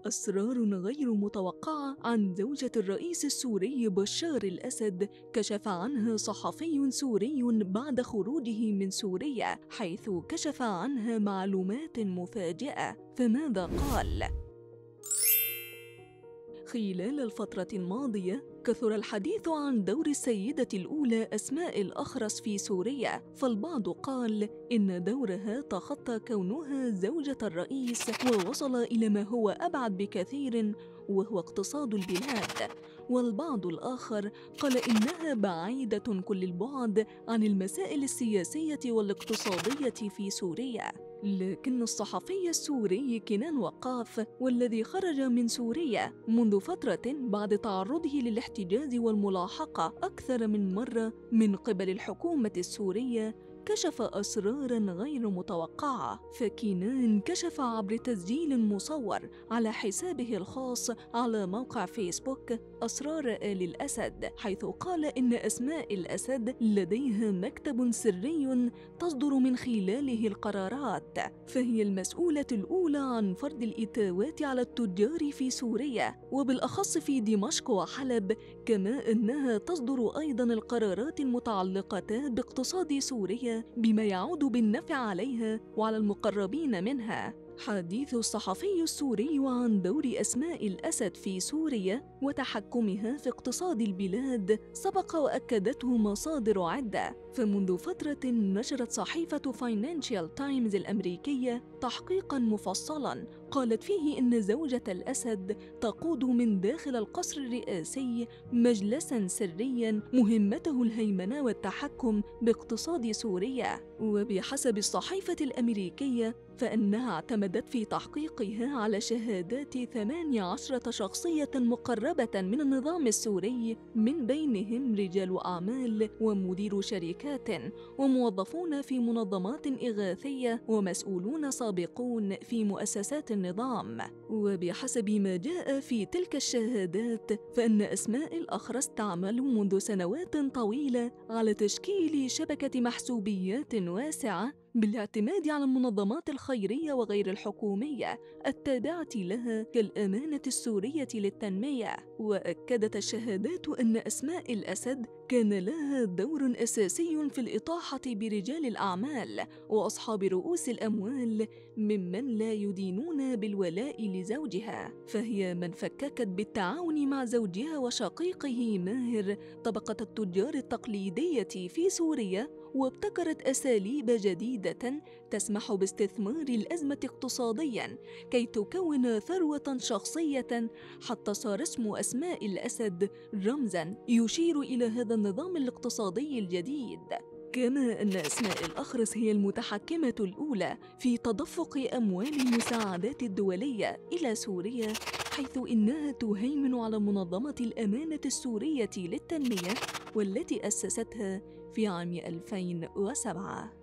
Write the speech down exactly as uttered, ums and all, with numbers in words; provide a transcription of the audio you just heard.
أسرار غير متوقعة عن زوجة الرئيس السوري بشار الأسد كشف عنها صحفي سوري بعد خروجه من سوريا، حيث كشف عنها معلومات مفاجئة. فماذا قال؟ خلال الفترة الماضية كثر الحديث عن دور السيدة الأولى أسماء الأخرس في سوريا، فالبعض قال إن دورها تخطى كونها زوجة الرئيس ووصل إلى ما هو أبعد بكثير وهو اقتصاد البلاد، والبعض الآخر قال إنها بعيدة كل البعد عن المسائل السياسية والاقتصادية في سوريا. لكن الصحفي السوري كنان وقاف، والذي خرج من سوريا منذ فترة بعد تعرضه للاحتجاز والملاحقة أكثر من مرة من قبل الحكومة السورية، كشف أسراراً غير متوقعة. فكنان كشف عبر تسجيل مصور على حسابه الخاص على موقع فيسبوك أسرار آل الأسد، حيث قال إن أسماء الأسد لديها مكتب سري تصدر من خلاله القرارات، فهي المسؤولة الأولى عن فرض الإتاوات على التجار في سوريا وبالأخص في دمشق وحلب، كما أنها تصدر أيضاً القرارات المتعلقة باقتصاد سوريا بما يعود بالنفع عليها وعلى المقربين منها. حديث الصحفي السوري عن دور أسماء الأسد في سوريا وتحكمها في اقتصاد البلاد سبق وأكدته مصادر عدة، فمنذ فترة نشرت صحيفة فاينانشال تايمز الأمريكية تحقيقاً مفصلاً قالت فيه إن زوجة الأسد تقود من داخل القصر الرئاسي مجلساً سرياً مهمته الهيمنة والتحكم باقتصاد سوريا. وبحسب الصحيفة الأمريكية فإنها اعتمدت في تحقيقها على شهادات ثمانية عشرة شخصية مقربة من النظام السوري، من بينهم رجال أعمال ومدير شركات وموظفون في منظمات إغاثية ومسؤولون سابقون في مؤسسات النظام. وبحسب ما جاء في تلك الشهادات فإن أسماء الأخرس تعمل منذ سنوات طويلة على تشكيل شبكة محسوبيات واسعة بالاعتماد على المنظمات الخيرية وغير الحكومية التابعة لها كالأمانة السورية للتنمية. وأكدت الشهادات أن أسماء الأسد كان لها دور أساسي في الإطاحة برجال الأعمال وأصحاب رؤوس الأموال ممن لا يدينون بالولاء لزوجها، فهي من فككت بالتعاون مع زوجها وشقيقه ماهر طبقة التجار التقليدية في سوريا، وابتكرت أساليب جديدة تسمح باستثمار الأزمة اقتصادياً كي تكون ثروة شخصية، حتى صار اسم أسماء الأسد رمزاً يشير إلى هذا النظام الاقتصادي الجديد. كما أن أسماء الأخرس هي المتحكمة الأولى في تدفق أموال المساعدات الدولية إلى سوريا، حيث إنها تهيمن على منظمة الأمانة السورية للتنمية والتي أسستها في عام ألفين وسبعة.